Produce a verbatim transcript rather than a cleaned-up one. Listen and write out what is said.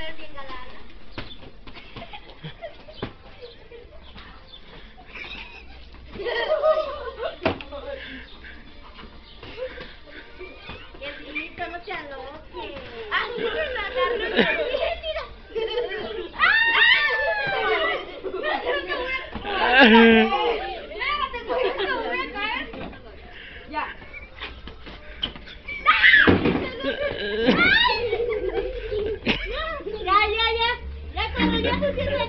poner bien galán. Quietito, no te aloques. ¡Ah, no me agarro! ¡Mira! ¡Ah! ¡Espérate, güey! ¡No voy a caer! ¡Ya! Ya, ya, ya. Ya, cuando ya se sienta